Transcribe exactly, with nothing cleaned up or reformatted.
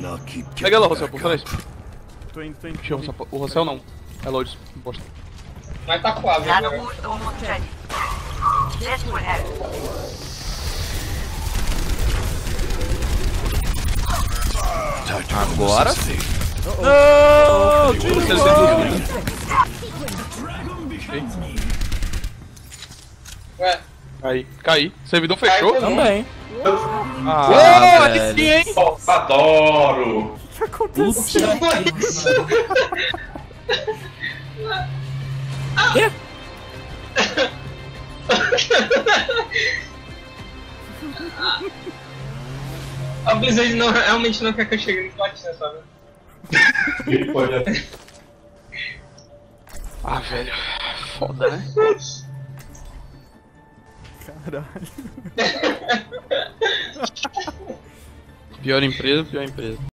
Pega lá, Rossel, por favor. Tô indo, tô indo. Deixa eu, o Rossel não. É Lourdes, bosta. Mas tá quase, né? Agora? Não! Tira Ué, Aí, caí. Servidor fechou? Cai Também. Ah, Ah, aí velho. sim, hein? Nossa, adoro! O que aconteceu? que foi isso? Quê? A Blizz não, realmente não quer que eu chegue no platina, sabe? Ele pode até. Ah, velho. Foda, né? Caralho. Pior empresa, pior empresa.